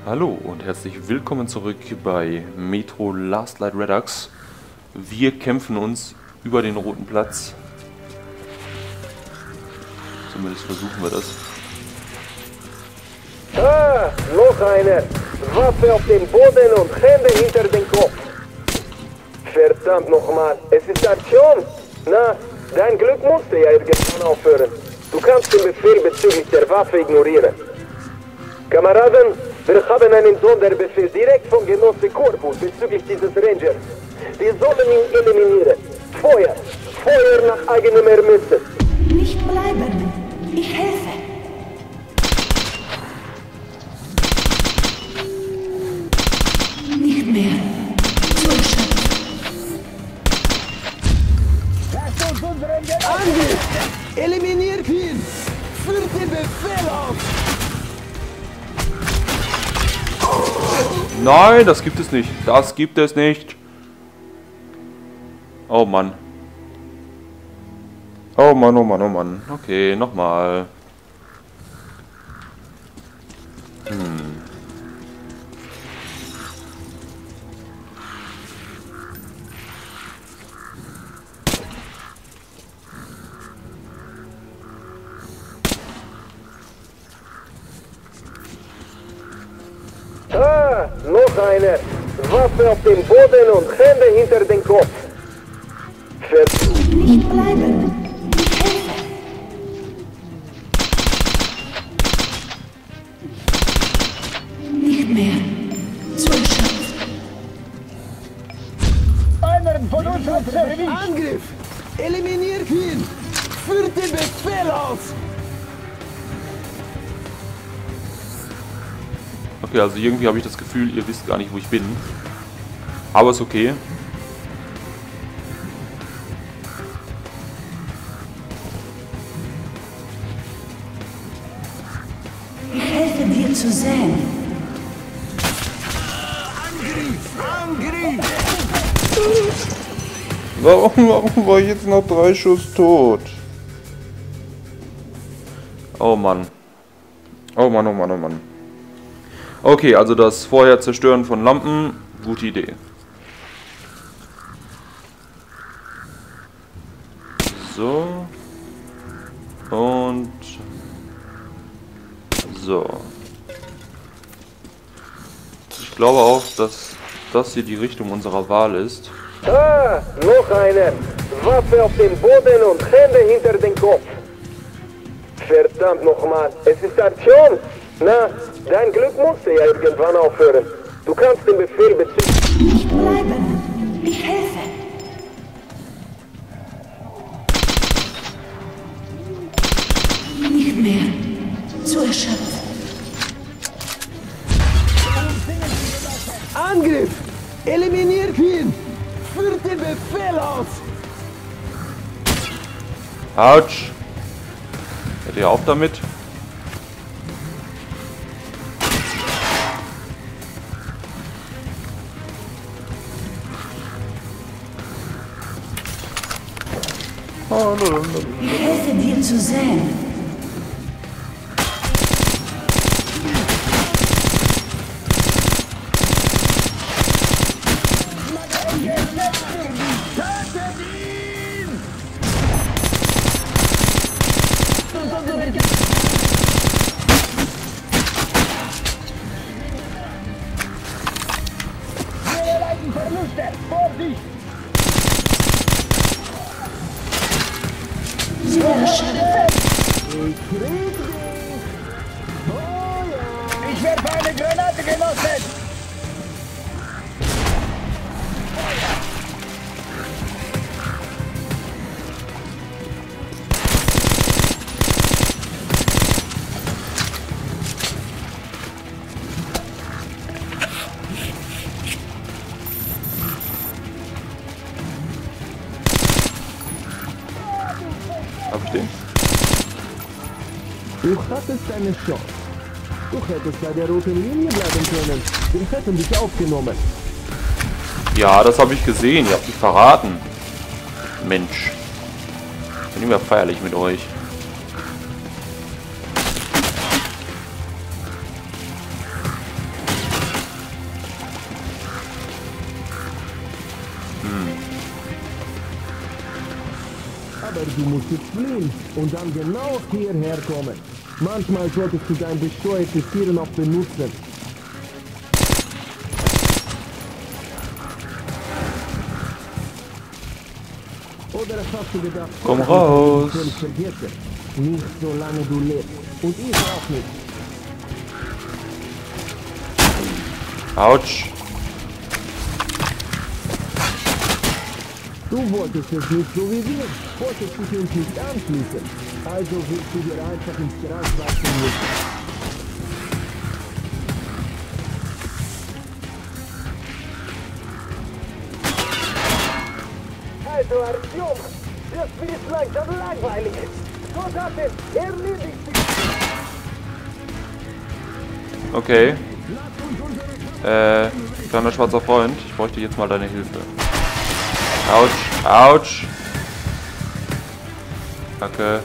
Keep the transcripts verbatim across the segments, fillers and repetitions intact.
Hallo und herzlich willkommen zurück bei Metro Last Light Redux. Wir kämpfen uns über den Roten Platz. Zumindest versuchen wir das. Ah, noch einer. Waffe auf den Boden und Hände hinter den Kopf. Verdammt nochmal, es ist Aktion. Na, dein Glück musste ja irgendwann aufhören. Du kannst den Befehl bezüglich der Waffe ignorieren. Kameraden, wir haben einen Sonderbefehl direkt vom Genosse Corpus bezüglich dieses Rangers. Wir sollen ihn eliminieren. Feuer! Feuer nach eigenem Ermessen! Nicht bleiben! Ich helfe! Nicht mehr! Zu erschöpft! Angriff! Eliminiert ihn! Führt den Befehl aus! Nein, das gibt es nicht. Das gibt es nicht. Oh Mann. Oh Mann, oh Mann, oh Mann. Okay, nochmal. Hm. Ah, noch einer. Waffe auf den Boden und Hände hinter den Kopf. Ver Nicht bleiben! Ich helfe! Nicht mehr! Zu erschöpft! Einer von uns hat erwischt! Angriff! Eliminiert ihn! Führt den Befehl aus! Okay, also irgendwie habe ich das Gefühl, ihr wisst gar nicht, wo ich bin. Aber ist okay. Ich helfe dir zu sehen! Warum, warum war ich jetzt noch drei Schuss tot? Oh Mann. Oh Mann, oh Mann, oh Mann. Okay, also das vorher Zerstören von Lampen, gute Idee. So. Und so. Ich glaube auch, dass das hier die Richtung unserer Wahl ist. Ah, noch einer. Waffe auf den Boden und Hände hinter den Kopf. Verdammt nochmal, es ist Aktion. Na, dein Glück musste ja irgendwann aufhören. Du kannst den Befehl bezüglich... Nicht bleiben! Ich helfe! Nicht mehr! Zu erschöpft! Angriff! Eliminiert ihn! Führt den Befehl aus! Autsch! Hört ihr auf damit? Ich helfe dir zu sehen! Zu erschöpft! Ich werfe eine Granate, Genossen! Hab ich den? Du hattest eine Chance. Du hättest bei der roten Linie bleiben können. Wir hätten dich aufgenommen. Ja, das habe ich gesehen. Ihr habt mich verraten. Mensch. Ich bin nicht mehr feierlich mit euch. Aber du musst jetzt fliehen und dann genau hierher kommen. Manchmal solltest du dein besteuertes Tier noch benutzen. Oder hast du gedacht, Komm raus! ich will vergessen. Nicht solange du lebst. Und ich auch nicht. Autsch! Du wolltest es nicht so wie wir. Wolltest dich uns nicht anschließen. Also willst du dir einfach ins Gras wachsen müssen. Also Artyom, das wird langsam langweilig. Soldaten, erledigt sich. Okay. Äh, kleiner schwarzer Freund, ich bräuchte jetzt mal deine Hilfe. Autsch, Autsch. Kacke.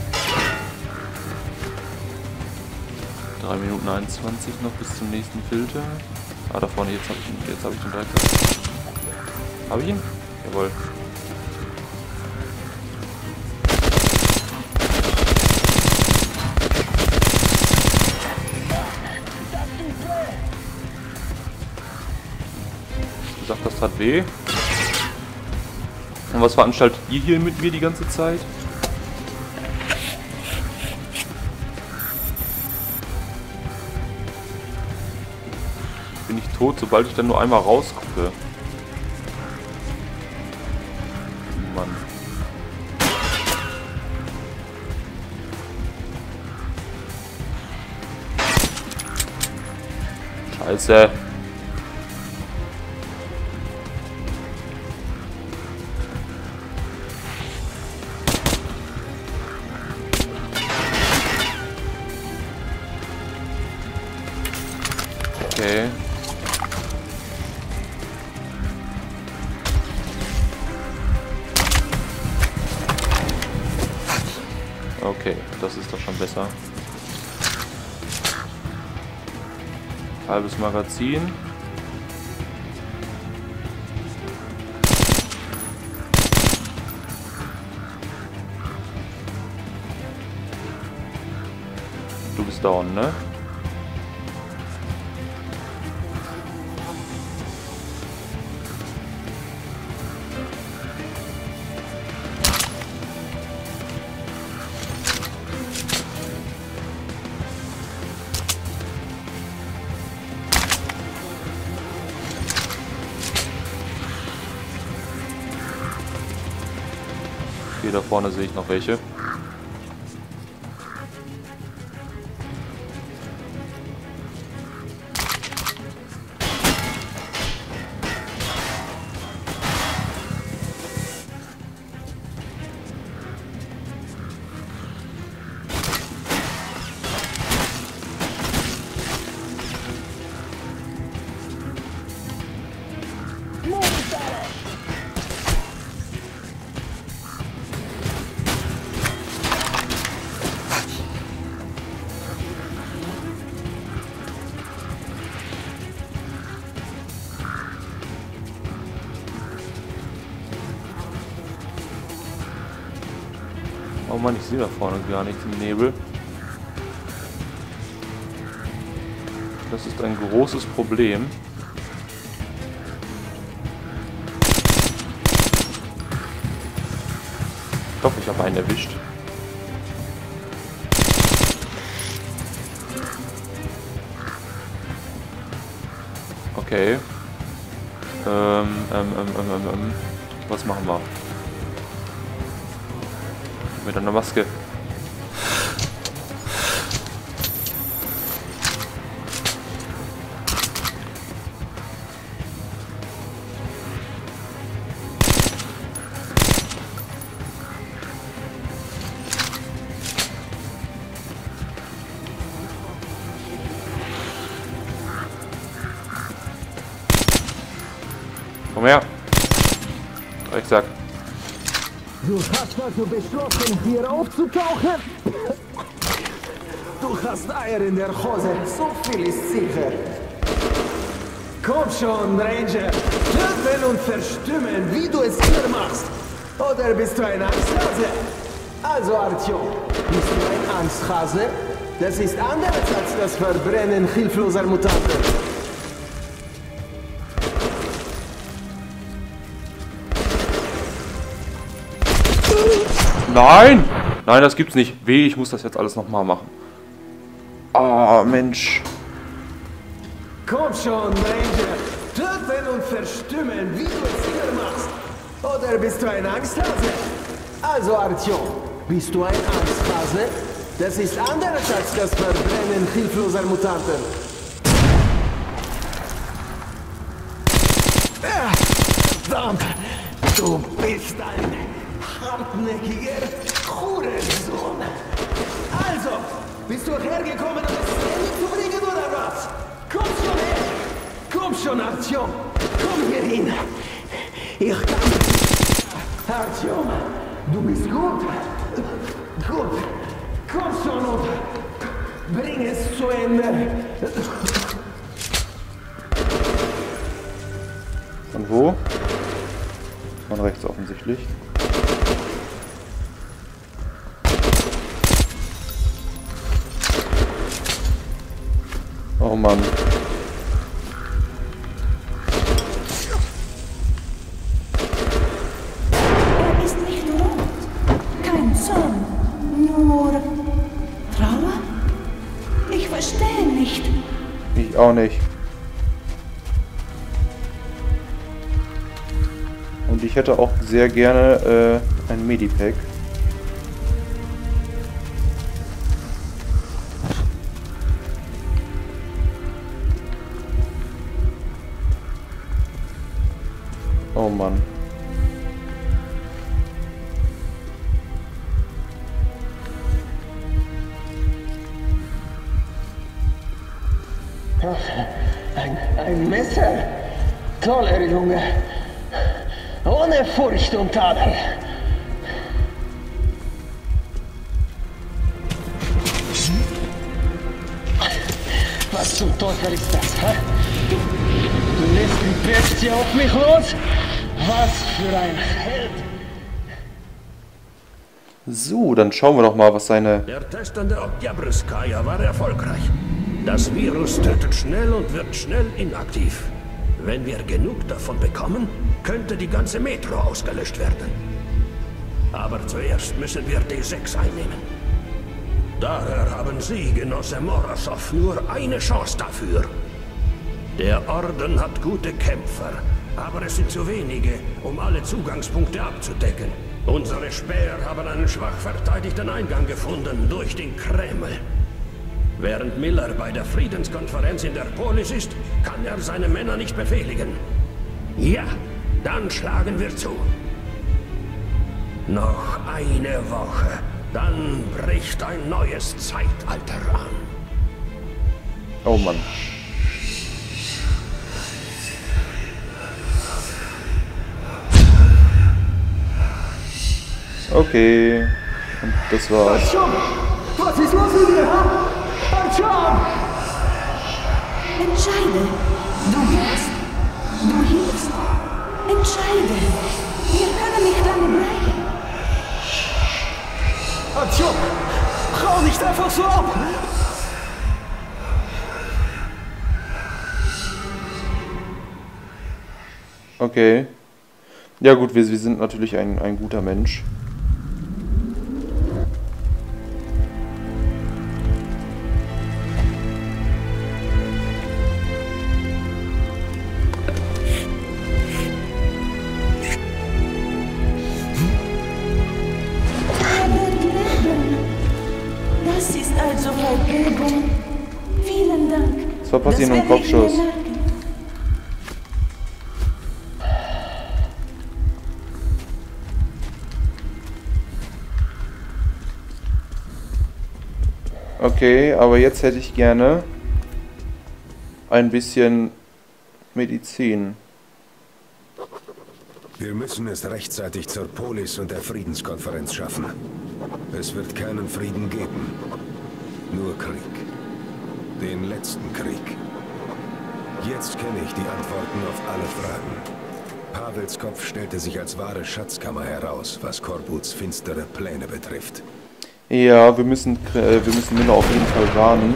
drei Minuten einundzwanzig noch bis zum nächsten Filter. Ah, da vorne, jetzt habe ich ihn, jetzt habe ich den direkt. Habe ich ihn? Jawohl. Du sagst, das tat weh. Und was veranstaltet ihr hier mit mir die ganze Zeit? Bin ich tot, sobald ich dann nur einmal rausgucke. Mann. Scheiße. Okay. Okay, das ist doch schon besser. Halbes Magazin. Du bist down, ne? Okay, da vorne sehe ich noch welche. Oh Mann, ich sehe da vorne gar nichts im Nebel. Das ist ein großes Problem. Ich hoffe, ich habe einen erwischt. Okay. Ähm, ähm, ähm, ähm, ähm. Was machen wir? Mit einer Maske. Komm her. Drecksack. Du hast also beschlossen, hier aufzutauchen? Du hast Eier in der Hose, so viel ist sicher. Komm schon, Ranger. Töten und verstümmeln, wie du es hier machst. Oder bist du ein Angsthase? Also Artyom, bist du ein Angsthase? Das ist anders als das Verbrennen hilfloser Mutanten. Nein! Nein, das gibt's nicht. Weh, ich muss das jetzt alles nochmal machen. Ah, Mensch. Komm schon, Ranger. Töten und verstümmeln, wie du es immer machst. Oder bist du ein Angsthase? Also Artyom, bist du ein Angsthase? Das ist anders als das Verbrennen hilfloser Mutanten. Ah, verdammt, du bist ein hartnäckiger Hurensohn. Also, bist du hergekommen, um es zu Ende zu bringen, oder was? Komm schon her! Komm schon, Artyom! Komm hier hin! Ich kann... Artyom, du bist gut? Gut! Komm schon und bring es zu Ende! Von wo? Von rechts offensichtlich. Oh Mann. Er ist nicht rot. Kein Zorn. Nur Trauer? Ich verstehe nicht. Ich auch nicht. Und ich hätte auch sehr gerne äh, ein Medipack. Oh Mann. Ein, ein Messer? Toller Junge. Ohne Furcht und Tadel. Was zum Teufel ist das, hä? Du, du lässt die Bestie auf mich los? Was für ein Held! So, dann schauen wir doch mal, was seine... Der Test an der Oktyabrskaya war erfolgreich. Das Virus tötet schnell und wird schnell inaktiv. Wenn wir genug davon bekommen, könnte die ganze Metro ausgelöscht werden. Aber zuerst müssen wir D sechs einnehmen. Daher haben Sie, Genosse Morozov, nur eine Chance dafür. Der Orden hat gute Kämpfer, aber es sind zu wenige, um alle Zugangspunkte abzudecken. Unsere Späher haben einen schwach verteidigten Eingang gefunden durch den Kreml. Während Miller bei der Friedenskonferenz in der Polis ist, kann er seine Männer nicht befehligen. Ja, dann schlagen wir zu. Noch eine Woche, dann bricht ein neues Zeitalter an. Oh Mann. Okay. Und das war's. Artyom! Was ist los mit dir, ha? Artyom! Entscheide. Du gehst. Du hilfst. Entscheide. Wir können nicht lange bleiben. Artyom! Hau nicht einfach so ab! Okay. Ja gut, wir, wir sind natürlich ein, ein guter Mensch. Er wird leben. Das ist also Vergebung. Vielen Dank. Das war passiert nur ein werde ich mir Kopfschuss. merken. Okay, aber jetzt hätte ich gerne ein bisschen Medizin. Wir müssen es rechtzeitig zur Polis und der Friedenskonferenz schaffen. Es wird keinen Frieden geben. Nur Krieg. Den letzten Krieg. Jetzt kenne ich die Antworten auf alle Fragen. Pawels Kopf stellte sich als wahre Schatzkammer heraus, was Korbuts finstere Pläne betrifft. Ja, wir müssen, äh, wir müssen Miller auf jeden Fall warnen.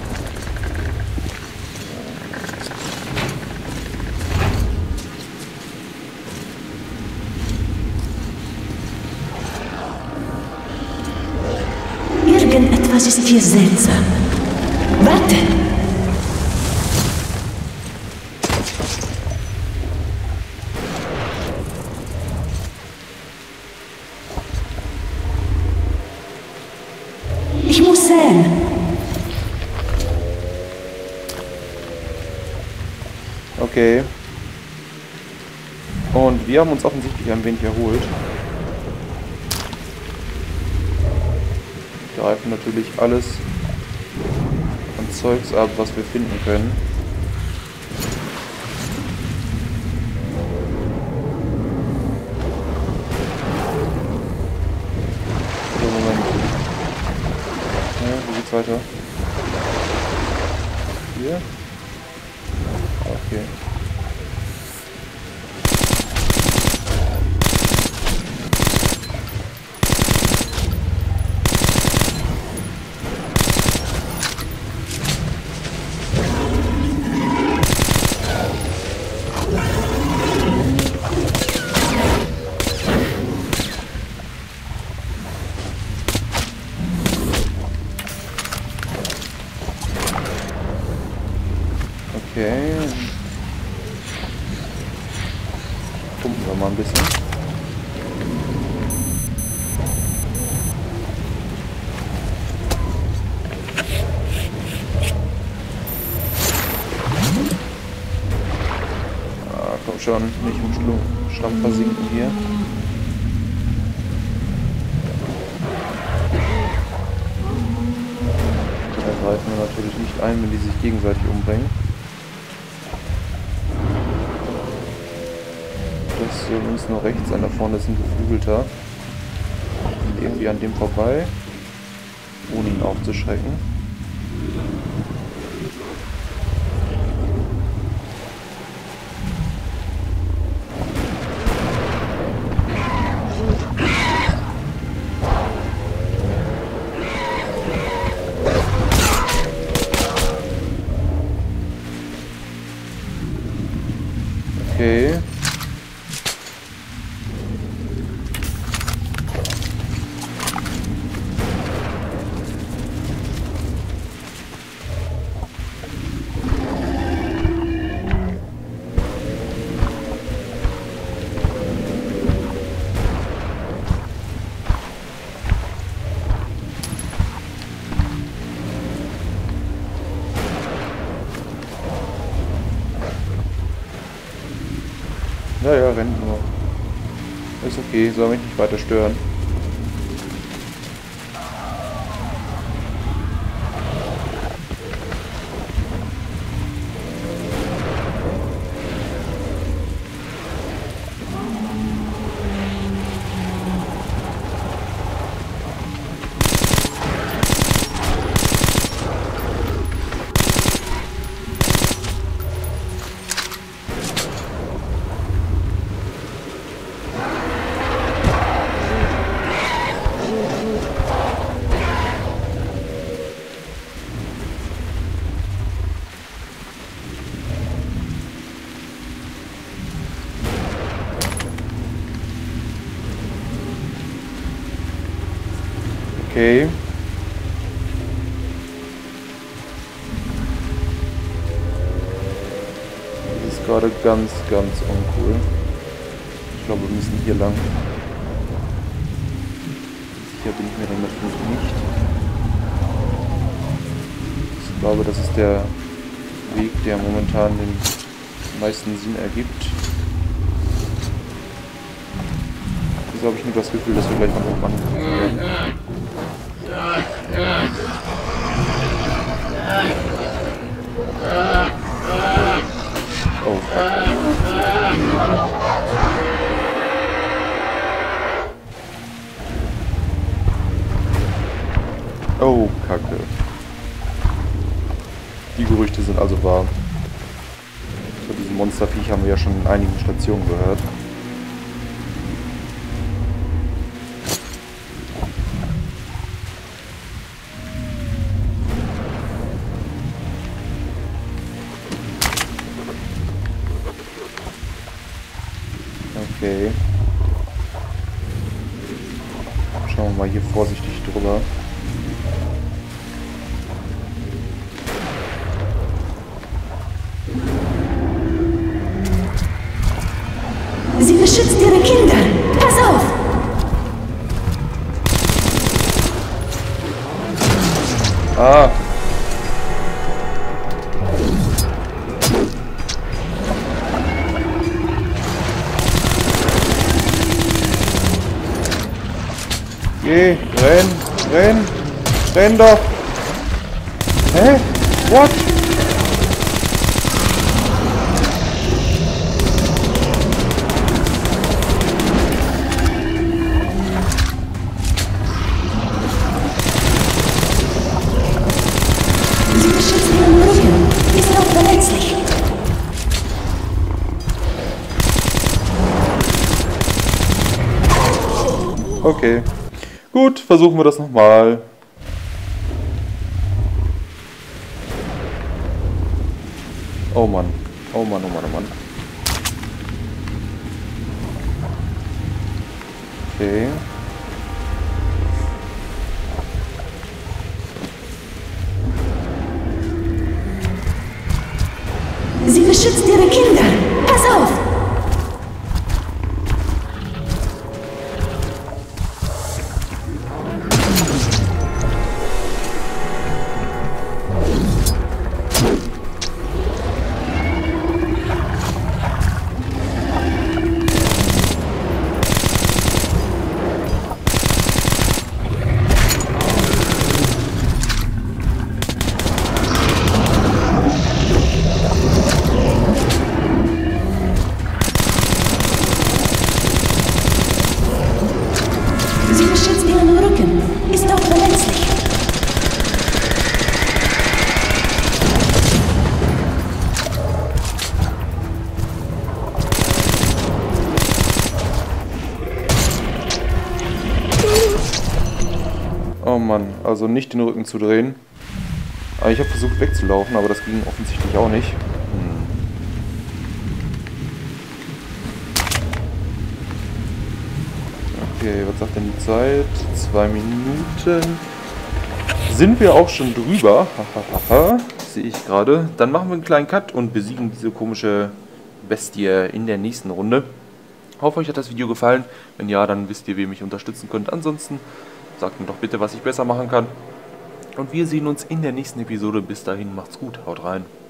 Irgendetwas ist hier seltsam. Warte! Ich muss sehen. Okay. Und wir haben uns offensichtlich ein wenig erholt. Wir greifen natürlich alles an Zeugs ab, was wir finden können. So, Moment. Ja, wie geht's weiter? Hier? Okay. Okay. Pumpen wir mal ein bisschen. Ah, komm schon, nicht im Schlamm versinken hier. Da greifen wir natürlich nicht ein, wenn die sich gegenseitig umbringen. Das ist übrigens nur rechts, an da vorne ist ein Geflügelter. Und irgendwie an dem vorbei, ohne ihn aufzuschrecken. Okay. Ja, ja, rennt nur. Ist okay, soll mich nicht weiter stören. Okay. Das ist gerade ganz, ganz uncool. Ich glaube, wir müssen hier lang. Sicher bin ich mir dann natürlich nicht. Ich glaube, das ist der Weg, der momentan den meisten Sinn ergibt. Wieso habe ich nur das Gefühl, dass wir gleich von oben angegriffen werden? Oh, fuck. Oh, Kacke. Die Gerüchte sind also wahr. Von diesem Monsterviech haben wir ja schon in einigen Stationen gehört. Okay. Schauen wir mal hier vorsichtig drüber. Sie beschützt ihre Kinder. Pass auf! Ah. Geh, renn, renn, renn doch. Hä? What? Sie beschützt ihren Rücken. Ist auch verletzlich. Okay. Gut, versuchen wir das nochmal. Oh Mann. Oh Mann, oh Mann, oh Mann. Okay. Sie beschützt ihre Kinder. Pass auf! Sie beschützt ihren Rücken. Ist auch verletzlich. Oh Mann, also nicht den Rücken zu drehen. Aber ich habe versucht wegzulaufen, aber das ging offensichtlich auch nicht. Hm. Okay, was sagt denn die Zeit? Zwei Minuten. Sind wir auch schon drüber? Hahaha, sehe ich gerade. Dann machen wir einen kleinen Cut und besiegen diese komische Bestie in der nächsten Runde. Hoffe, euch hat das Video gefallen. Wenn ja, dann wisst ihr, wie ihr mich unterstützen könnt. Ansonsten sagt mir doch bitte, was ich besser machen kann. Und wir sehen uns in der nächsten Episode. Bis dahin, macht's gut, haut rein.